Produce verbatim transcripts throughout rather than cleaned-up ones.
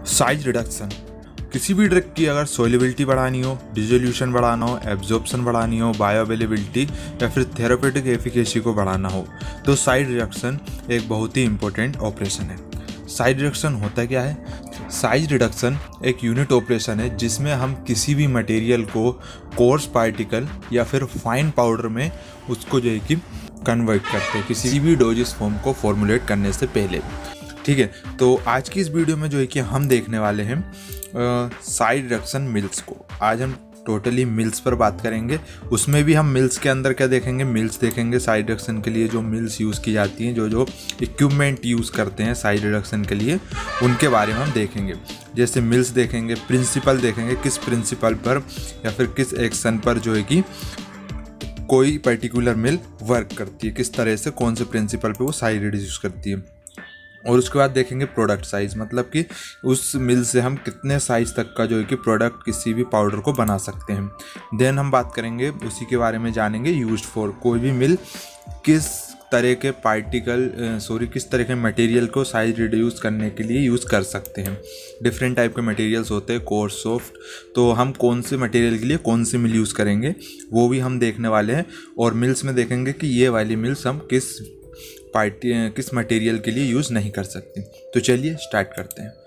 Size reduction, किसी भी drug की अगर सोलिबिलिटी बढ़ानी हो, डिसोल्यूशन बढ़ाना हो, एब्जॉर्प्शन बढ़ानी हो, बायो अवेलेबिलिटी या फिर थेरापेटिक एफिकेसी को बढ़ाना हो तो साइज रिडक्शन एक बहुत ही इंपॉर्टेंट ऑपरेशन है। साइज रिडक्शन होता क्या है? साइज रिडक्शन एक यूनिट ऑपरेशन है जिसमें हम किसी भी मटेरियल को कोर्स पार्टिकल या फिर फाइन पाउडर में उसको जो है कि कन्वर्ट करते हैं किसी भी डोजेस फॉर्म को फॉर्मुलेट करने से पहले। ठीक है, तो आज की इस वीडियो में जो है कि हम देखने वाले हैं साइज रिडक्शन मिल्स को। आज हम टोटली मिल्स पर बात करेंगे, उसमें भी हम मिल्स के अंदर क्या देखेंगे, मिल्स देखेंगे साइज रिडक्शन के लिए जो मिल्स यूज़ की जाती हैं, जो जो इक्विपमेंट यूज़ करते हैं साइज रिडक्शन के लिए, उनके बारे में हम देखेंगे। जैसे मिल्स देखेंगे, प्रिंसिपल देखेंगे, किस प्रिंसिपल पर या फिर किस एक्शन पर जो है कि कोई पर्टिकुलर मिल वर्क करती है, किस तरह से कौन से प्रिंसिपल पे वो साइज रिड्यूस करती है। और उसके बाद देखेंगे प्रोडक्ट साइज़, मतलब कि उस मिल से हम कितने साइज़ तक का जो है कि प्रोडक्ट किसी भी पाउडर को बना सकते हैं। देन हम बात करेंगे उसी के बारे में जानेंगे यूज्ड फॉर, कोई भी मिल किस तरह के पार्टिकल सॉरी किस तरह के मटेरियल को साइज रिड्यूस करने के लिए यूज़ कर सकते हैं। डिफरेंट टाइप के मटेरियल्स होते हैं, कोर्स, सॉफ्ट, तो हम कौन से मटेरियल के लिए कौन से मिल यूज़ करेंगे वो भी हम देखने वाले हैं। और मिल्स में देखेंगे कि ये वाली मिल्स हम किस पार्टी किस मटेरियल के लिए यूज़ नहीं कर सकते। तो चलिए स्टार्ट करते हैं।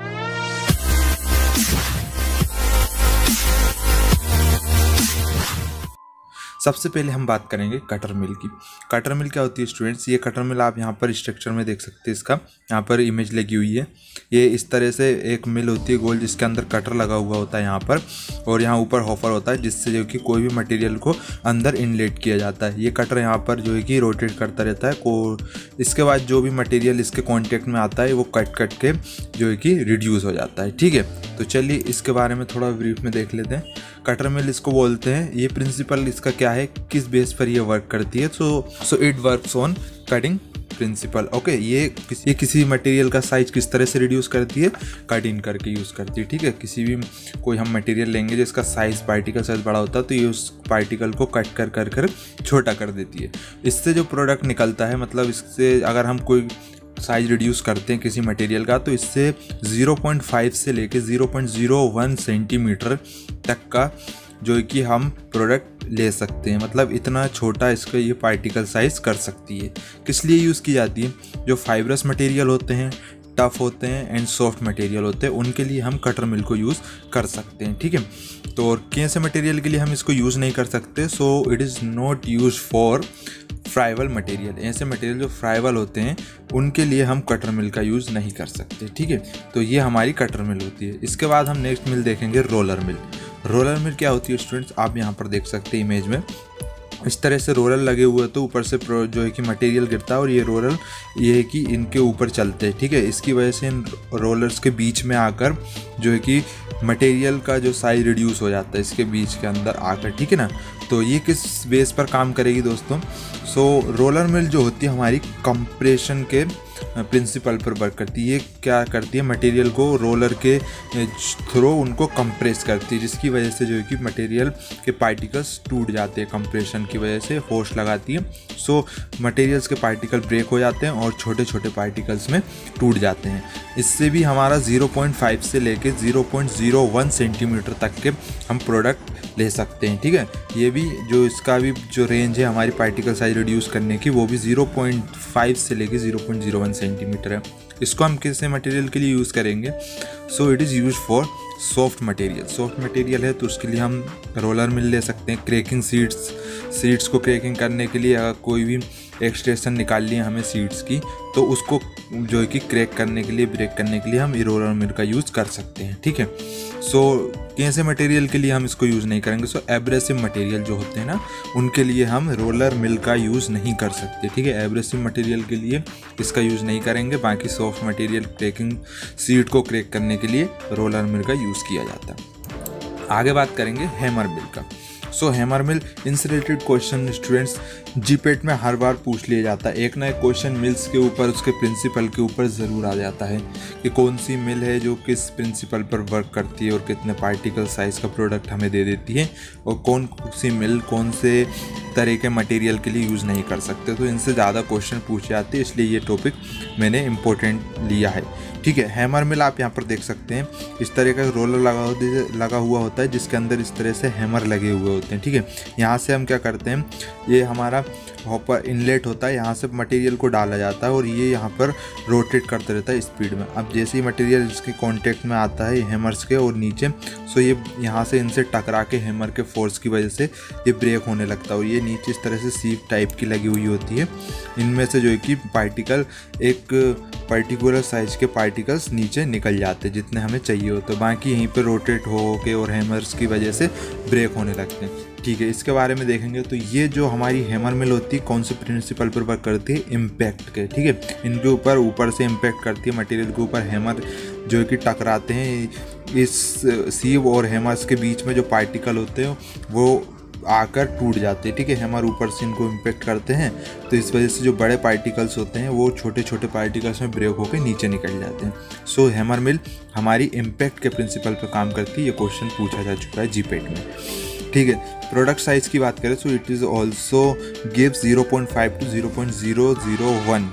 सबसे पहले हम बात करेंगे कटर मिल की। कटर मिल क्या होती है स्टूडेंट्स? ये कटर मिल आप यहाँ पर स्ट्रक्चर में देख सकते हैं, इसका यहाँ पर इमेज लगी हुई है। ये इस तरह से एक मिल होती है गोल, जिसके अंदर कटर लगा हुआ होता है यहाँ पर, और यहाँ ऊपर हॉपर होता है जिससे जो कि कोई भी मटेरियल को अंदर इनलेट किया जाता है। ये कटर यहाँ पर जो है कि रोटेट करता रहता है को इसके बाद जो भी मटेरियल इसके कॉन्टेक्ट में आता है वो कट कट के जो है कि रिड्यूस हो जाता है। ठीक है, तो चलिए इसके बारे में थोड़ा ब्रीफ में देख लेते हैं। कटर मिल इसको बोलते हैं। ये प्रिंसिपल इसका क्या है, किस बेस पर ये वर्क करती है? So so it works on cutting principle. Okay, ये किसी किसी मटेरियल का साइज किस तरह से रिड्यूस करती है? कट इन करके यूज़ करती है। ठीक है, किसी भी कोई हम मटेरियल लेंगे जिसका साइज पार्टिकल साइज बड़ा होता है तो ये उस पार्टिकल को कट कर कर कर छोटा कर देती है। इससे जो प्रोडक्ट निकलता है, मतलब इससे अगर हम कोई साइज रिड्यूस करते हैं किसी मटेरियल का, तो इससे ज़ीरो पॉइंट फाइव से लेके zero point zero one centimetre तक का जो कि हम प्रोडक्ट ले सकते हैं। मतलब इतना छोटा इसका ये पार्टिकल साइज कर सकती है। किस लिए यूज़ की जाती है? जो फाइब्रस मटेरियल होते हैं, टफ होते हैं एंड सॉफ्ट मटेरियल होते हैं, उनके लिए हम कटर मिल को यूज़ कर सकते हैं। ठीक है, तो और कैसे मटेरियल के लिए हम इसको यूज़ नहीं कर सकते? So it is not use for friable material. ऐसे मटेरियल जो फ्राइबल होते हैं उनके लिए हम कटर मिल का यूज़ नहीं कर सकते। ठीक है, तो ये हमारी कटर मिल होती है। इसके बाद हम नेक्स्ट मिल देखेंगे रोलर मिल। रोलर मिल क्या होती है स्टूडेंट्स? आप यहाँ पर देख सकते हैं इमेज में, इस तरह से रोलर लगे हुए तो ऊपर से जो है कि मटेरियल गिरता है और ये रोलर ये है कि इनके ऊपर चलते हैं। ठीक है, इसकी वजह से इन रोलर्स के बीच में आकर जो है कि मटेरियल का जो साइज रिड्यूस हो जाता है इसके बीच के अंदर आकर। ठीक है ना, तो ये किस बेस पर काम करेगी दोस्तों? सो रोलर मिल जो होती है हमारी कंप्रेशन के प्रिंसिपल पर वर्क करती है। ये क्या करती है? मटेरियल को रोलर के थ्रू उनको कंप्रेस करती है, जिसकी वजह से जो है कि मटेरियल के पार्टिकल्स टूट जाते हैं। कंप्रेशन की वजह से फोर्स लगाती है, सो मटेरियल्स के पार्टिकल ब्रेक हो जाते हैं और छोटे छोटे पार्टिकल्स में टूट जाते हैं। इससे भी हमारा ज़ीरो पॉइंट फाइव से लेके zero point zero one centimetre तक के हम प्रोडक्ट ले सकते हैं। ठीक है, ये भी जो इसका भी जो रेंज है हमारी पार्टिकल साइज रिड्यूस करने की, वो भी ज़ीरो पॉइंट फाइव से लेके zero point zero one centimetre है। इसको हम किसी मटेरियल के लिए यूज़ करेंगे? So it is use for soft material. Soft material है तो उसके लिए हम रोलर मिल ले सकते हैं। क्रेकिंग सीड्स सीड्स को क्रेकिंग करने के लिए अगर कोई भी एक्सट्रेक्शन निकालनी है हमें सीड्स की, तो उसको जो है कि क्रैक करने के लिए, ब्रेक करने के लिए हम रोलर मिल का यूज़ कर सकते हैं। ठीक है, सो कैसे मटेरियल के लिए हम इसको यूज़ नहीं करेंगे? सो एब्रेसिव मटेरियल जो होते हैं ना, उनके लिए हम रोलर मिल का यूज़ नहीं कर सकते। ठीक है, एब्रेसिव मटेरियल के लिए इसका यूज़ नहीं करेंगे। बाकी सॉफ्ट मटेरियल क्रैकिंग सीड को क्रैक करने के लिए रोलर मिल का यूज़ किया जाता है। आगे बात करेंगे हैमर मिल का। सो हैमर मिल इनसे रिलेटेड क्वेश्चन स्टूडेंट्स जीपेट में हर बार पूछ लिया जाता है। एक ना एक क्वेश्चन मिल्स के ऊपर, उसके प्रिंसिपल के ऊपर ज़रूर आ जाता है कि कौन सी मिल है जो किस प्रिंसिपल पर वर्क करती है और कितने पार्टिकल साइज़ का प्रोडक्ट हमें दे देती है, और कौन सी मिल कौन से तरह के मटेरियल के लिए यूज़ नहीं कर सकते, तो इनसे ज़्यादा क्वेश्चन पूछे जाते हैं, इसलिए ये टॉपिक मैंने इम्पोर्टेंट लिया है। ठीक है, हैमर मिल आप यहाँ पर देख सकते हैं, इस तरह का रोलर लगा लगा हुआ होता है जिसके अंदर इस तरह से हैमर लगे हुए होते हैं। ठीक है, यहाँ से हम क्या करते हैं, ये हमारा हॉपर इनलेट होता है, यहाँ से मटेरियल को डाला जाता है और ये यहाँ पर रोटेट करते रहता है स्पीड में। अब जैसे ही मटेरियल इसके कांटेक्ट में आता है हैमर्स के और नीचे, सो ये यहाँ से इनसे टकरा के हैमर के फोर्स की वजह से ये ब्रेक होने लगता है और ये नीचे इस तरह से सीप टाइप की लगी हुई होती है। इनमें से जो है कि पार्टिकल, एक पर्टिकुलर साइज के पार्टिकल्स नीचे निकल जाते हैं जितने हमें चाहिए होते हैं, बाकी यहीं पर रोटेट हो के और हैमर्स की वजह से ब्रेक होने लगते हैं। ठीक है, इसके बारे में देखेंगे तो ये जो हमारी हैमर मिल होती है कौन से प्रिंसिपल पर वर्क करती है, इम्पैक्ट के। ठीक है, इनके ऊपर ऊपर से इम्पैक्ट करती है मटेरियल के ऊपर, हैमर जो है कि टकराते हैं, इस सीव और हैमर्स के बीच में जो पार्टिकल होते हैं वो आकर टूट जाते हैं। ठीक है, हैमर ऊपर से इनको इम्पैक्ट करते हैं, तो इस वजह से जो बड़े पार्टिकल्स होते हैं वो छोटे छोटे पार्टिकल्स में ब्रेक होकर नीचे निकल जाते हैं। सो हैमर मिल हमारी इम्पैक्ट के प्रिंसिपल पर काम करती है, ये क्वेश्चन पूछा जा चुका है जीपेट में। ठीक है, प्रोडक्ट साइज़ की बात करें तो it is also gives zero point five to zero point zero zero one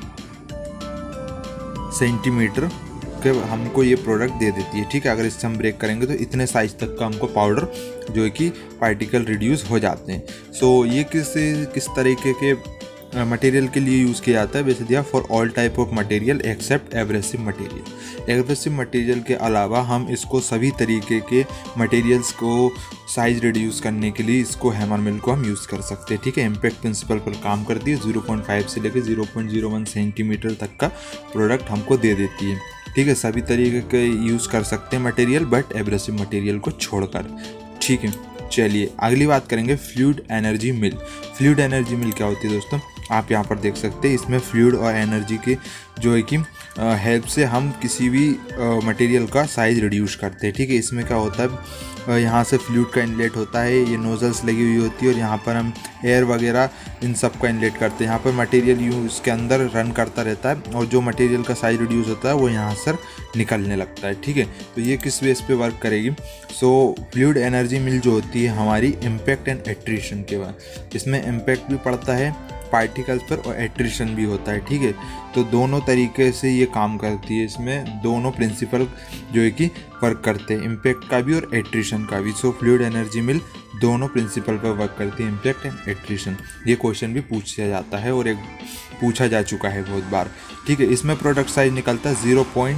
centimetre के हमको ये प्रोडक्ट दे देती है। ठीक है, अगर इससे हम ब्रेक करेंगे तो इतने साइज तक का हमको पाउडर जो है कि पार्टिकल रिड्यूस हो जाते हैं। सो ये किस किस तरीके के मटेरियल के लिए यूज़ किया जाता है, वैसे दिया for all type of material except abrasive material. Abrasive material के अलावा हम इसको सभी तरीके के मटेरियल्स को साइज रिड्यूस करने के लिए इसको हैमर मिल को हम यूज़ कर सकते हैं। ठीक है, इम्पैक्ट प्रिंसिपल पर काम करती है, ज़ीरो पॉइंट फाइव से लेकर zero point zero one centimetre तक का प्रोडक्ट हमको दे देती है। ठीक है, सभी तरीके के यूज़ कर सकते हैं मटेरियल, बट एब्रेसिव मटेरियल को छोड़कर। ठीक है, चलिए अगली बात करेंगे fluid energy mill. Fluid energy mill क्या होती है दोस्तों, आप यहाँ पर देख सकते हैं, इसमें फ्लूइड और एनर्जी की जो है कि हेल्प से हम किसी भी मटेरियल का साइज रिड्यूस करते हैं। ठीक है, इसमें क्या होता है, यहाँ से फ्लूइड का इनलेट होता है, ये नोजल्स लगी हुई होती है और यहाँ पर हम एयर वगैरह इन सब का इनलेट करते हैं। यहाँ पर मटेरियल यूँ इसके अंदर रन करता रहता है और जो मटेरियल का साइज रिड्यूस होता है वो यहाँ से निकलने लगता है। ठीक है, तो ये किस बेस पे वर्क करेगी, सो फ्लूइड एनर्जी मिल जो होती है हमारी इम्पैक्ट एंड एट्रीशन के बाद, इसमें इम्पैक्ट भी पड़ता है पार्टिकल्स पर और एट्रीशन भी होता है। ठीक है, तो दोनों तरीके से ये काम करती है, इसमें दोनों प्रिंसिपल जो है कि वर्क करते हैं, इम्पैक्ट का भी और एट्रीशन का भी। सो फ्लूइड एनर्जी मिल दोनों प्रिंसिपल पर वर्क करती है, इम्पैक्ट एंड एट्रीशन। ये क्वेश्चन भी पूछा जाता है और एक पूछा जा चुका है बहुत बार। ठीक है, इसमें प्रोडक्ट साइज निकलता है zero point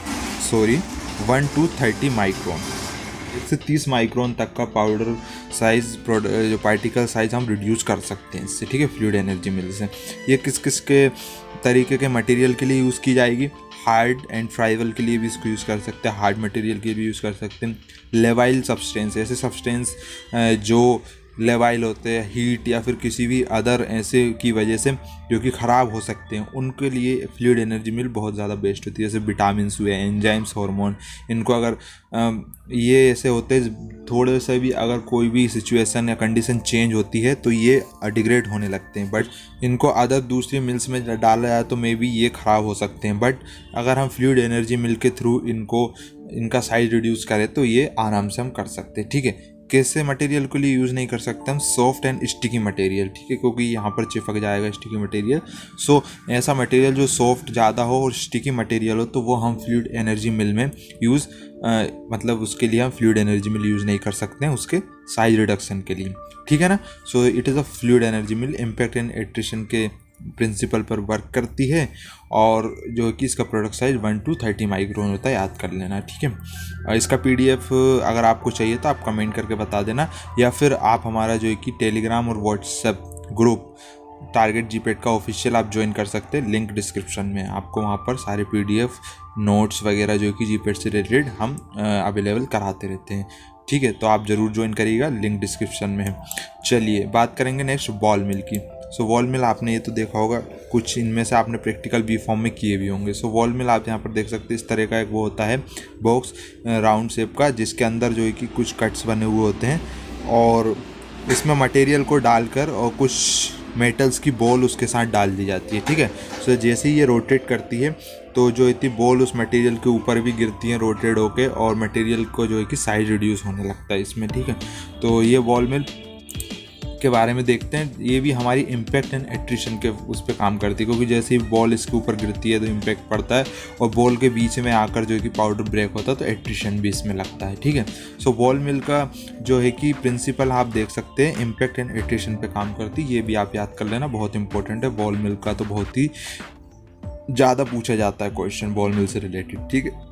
sorry one to thirty micron, एक से तीस माइक्रोन तक का पाउडर साइज जो पार्टिकल साइज हम रिड्यूस कर सकते हैं इससे। ठीक है, फ्लूइड एनर्जी मिल से। ये किस किस के तरीके के मटेरियल के लिए यूज़ की जाएगी, हार्ड एंड फ्राइबल के लिए भी इसको यूज़ कर सकते हैं, हार्ड मटेरियल के लिए भी यूज़ कर सकते हैं, लेवाइल सब्सटेंस, ऐसे सब्सटेंस जो लेवाइल होते हैं हीट या फिर किसी भी अदर ऐसे की वजह से जो कि ख़राब हो सकते हैं, उनके लिए फ्लूइड एनर्जी मिल बहुत ज़्यादा बेस्ट होती है। जैसे विटामिन्स हुए, एंजाइम्स, हार्मोन, इनको अगर ये ऐसे होते हैं थोड़े से भी अगर कोई भी सिचुएशन या कंडीशन चेंज होती है तो ये डिग्रेड होने लगते हैं, बट इनको अदर दूसरी मिल्स में डाला जाए तो मे बी ये ख़राब हो सकते हैं, बट अगर हम फ्लूइड एनर्जी मिल के थ्रू इनको इनका साइज रिड्यूस करें तो ये आराम से हम कर सकते हैं। ठीक है, कैसे मटेरियल के लिए यूज़ नहीं कर सकते हम, सॉफ्ट एंड स्टिकी मटेरियल। ठीक है, क्योंकि यहाँ पर चिपक जाएगा स्टिकी मटेरियल। सो ऐसा मटेरियल जो सॉफ्ट ज़्यादा हो और स्टिकी मटेरियल हो तो वो हम फ्लूइड एनर्जी मिल में यूज़ मतलब उसके लिए हम फ्लूइड एनर्जी मिल यूज़ नहीं कर सकते हैं उसके साइज रिडक्शन के लिए। ठीक है ना, so it is a fluid energy mill, impact and attrition के प्रिंसिपल पर वर्क करती है और जो कि इसका product size one to thirty micron होता है, याद कर लेना। ठीक है, इसका पीडीएफ अगर आपको चाहिए तो आप कमेंट करके बता देना, या फिर आप हमारा जो है कि टेलीग्राम और व्हाट्सएप ग्रुप टारगेट जीपेट का ऑफिशियल आप ज्वाइन कर सकते हैं, लिंक डिस्क्रिप्शन में। आपको वहाँ पर सारे पीडीएफ नोट्स वगैरह जो कि जीपेट से रिलेटेड हम अवेलेबल कराते रहते हैं। ठीक है, तो आप ज़रूर ज्वाइन करिएगा, लिंक डिस्क्रिप्शन में है। चलिए बात करेंगे नेक्स्ट बॉल मिल की। सो वॉल मिल आपने ये तो देखा होगा, कुछ इनमें से आपने प्रैक्टिकल बी फॉर्म में किए भी होंगे। सो वॉल मिल आप यहाँ पर देख सकते हैं, इस तरह का एक वो होता है बॉक्स राउंड शेप का, जिसके अंदर जो है कि कुछ कट्स बने हुए होते हैं और इसमें मटेरियल को डालकर और कुछ मेटल्स की बॉल उसके साथ डाल दी जाती है। ठीक है, सो जैसे ही ये रोटेट करती है तो जो इतनी बॉल उस मटेरियल के ऊपर भी गिरती हैं रोटेट होके और मटेरियल को जो है कि साइज रिड्यूस होने लगता है इसमें। ठीक है, तो ये वॉल मिल के बारे में देखते हैं। ये भी हमारी इम्पैक्ट एंड एट्रिशन के उस पर काम करती है, क्योंकि जैसे ही बॉल इसके ऊपर गिरती है तो इम्पैक्ट पड़ता है और बॉल के बीच में आकर जो है कि पाउडर ब्रेक होता है, तो एट्रिशन भी इसमें लगता है। ठीक है, सो बॉल मिल का जो है कि प्रिंसिपल आप देख सकते हैं, इम्पैक्ट एंड एट्रिशन पे काम करती है। ये भी आप याद कर लेना, बहुत इंपॉर्टेंट है। बॉल मिल का तो बहुत ही ज़्यादा पूछा जाता है क्वेश्चन बॉल मिल से रिलेटेड। ठीक है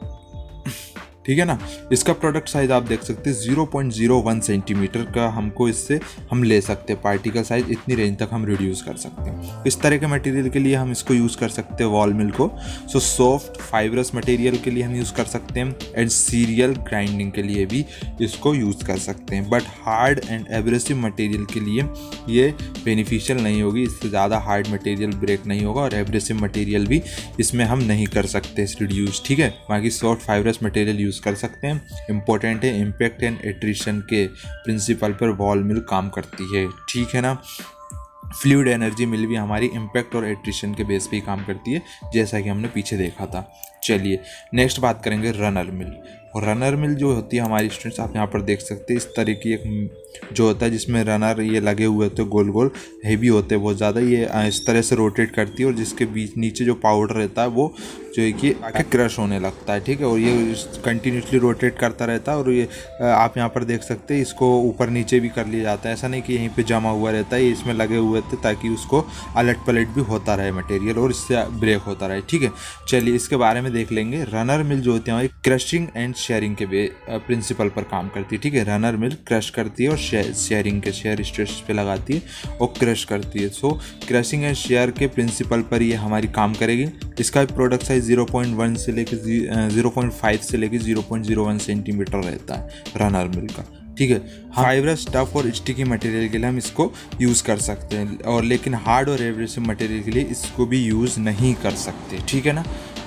ठीक है ना। इसका प्रोडक्ट साइज आप देख सकते हैं zero point zero one centimetre का हमको इससे हम ले सकते हैं। पार्टिकल साइज इतनी रेंज तक हम रिड्यूस कर सकते हैं। इस तरह के मटेरियल के लिए हम इसको यूज़ कर सकते हैं बॉल मिल को। सो सॉफ्ट फाइब्रस मटेरियल के लिए हम यूज़ कर सकते हैं एंड सीरियल ग्राइंडिंग के लिए भी इसको यूज़ कर सकते हैं। But hard and abrasive material के लिए ये बेनिफिशियल नहीं होगी। इससे ज़्यादा हार्ड मटेरियल ब्रेक नहीं होगा और एब्रेसिव मटेरियल भी इसमें हम नहीं कर सकते रिड्यूस। ठीक है, बाकी सॉफ्ट फाइब्रस मटेरियल यूज़ कर सकते हैं। इंपॉर्टेंट है, इम्पैक्ट एंड एट्रिशन के प्रिंसिपल पर बॉल मिल काम करती है। ठीक है ना। फ्लूइड एनर्जी मिल भी हमारी इम्पैक्ट और एट्रिशन के बेस पे ही काम करती है, जैसा कि हमने पीछे देखा था। चलिए नेक्स्ट बात करेंगे रनर मिल। और रनर मिल जो होती है हमारी स्टूडेंट्स, आप यहाँ पर देख सकते हैं इस तरह की एक जो होता है जिसमें रनर ये लगे हुए होते हैं, गोल गोल हेवी होते हैं बहुत ज़्यादा। ये इस तरह से रोटेट करती है और जिसके बीच नीचे जो पाउडर रहता है वो जो है कि आके क्रश होने लगता है। ठीक है, और ये कंटिन्यूसली रोटेट करता रहता है। और ये आप यहाँ पर देख सकते हैं इसको ऊपर नीचे भी कर लिया जाता है। ऐसा नहीं कि यहीं पे जमा हुआ रहता है, ये इसमें लगे हुए थे ताकि उसको अलट पलट भी होता रहे मटेरियल और इससे ब्रेक होता रहे। ठीक है, चलिए इसके बारे में देख लेंगे। रनर मिल जो होती है हमारी क्रशिंग एंड शेयरिंग के प्रिंसिपल पर काम करती है। ठीक है, रनर मिल क्रश करती है और शेयरिंग के शेयर स्ट्रेस पे लगाती है और क्रश करती है। सो क्रशिंग एंड शेयर के प्रिंसिपल पर ये हमारी काम करेगी। इसका product size zero point one से लेकर ज़ीरो पॉइंट फाइव से लेकर zero point zero one centimetre रहता है रनर मिल का। ठीक है, फाइब्रस टफ और स्टिकी मटेरियल के लिए हम इसको यूज़ कर सकते हैं, और लेकिन हार्ड और एब्रेसिव मटेरियल के लिए इसको भी यूज़ नहीं कर सकते। ठीक है ना,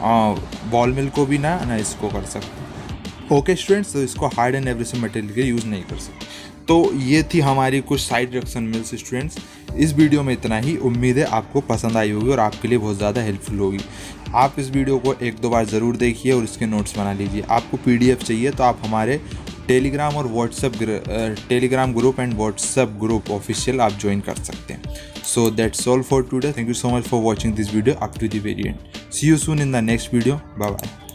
बॉल मिल को भी ना ना इसको कर सकते। ओके स्टूडेंट्स, तो इसको हार्ड एंड एब्रेसिव मटेरियल के लिए यूज़ नहीं कर सकते। तो ये थी हमारी कुछ साइड रिएक्शन मिल्स स्टूडेंट्स। इस वीडियो में इतना ही। उम्मीद है आपको पसंद आई होगी और आपके लिए बहुत ज़्यादा हेल्पफुल होगी। आप इस वीडियो को एक दो बार ज़रूर देखिए और इसके नोट्स बना लीजिए। आपको पीडीएफ चाहिए तो आप हमारे टेलीग्राम और WhatsApp Telegram group and WhatsApp group official आप ज्वाइन कर सकते हैं। So that's all for today. Thank you so much for watching this video up to the very end. See you soon in the next video. Bye bye.